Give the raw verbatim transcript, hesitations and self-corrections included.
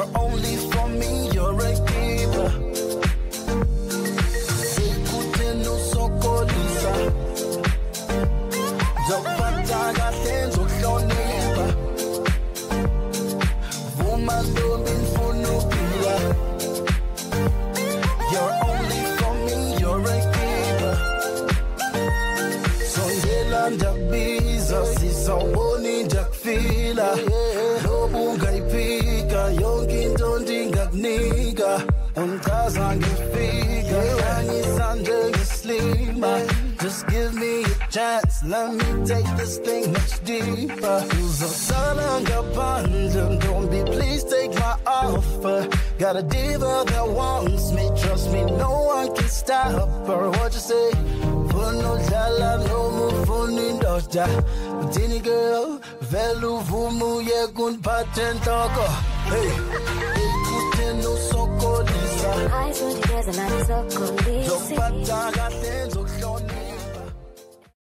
You're only for me, you're a keeper. Ekuteno sokolisa Zopataga tenzo kloniba Vuma lobin funupila. You're only for me, you're a keeper. Sondela njabiza, sisawoni njakfila. Lobu ngaipika, yonki ntondi ngaknika. Unkaza ngifika, yangi sanje ngislima. Just give me a chance, let me take this thing much deeper. Uzosala ngaphandle, don't be, please take my offer. Got a diva that wants me, trust me, no one can stop her. What you say? For no jala, no move for nindoja. Tini girl, velu vumu ye gun patent toko. Hey, ekuteno sokolisa. I saw you guys and I so cool. Zopataga tenzo kloni.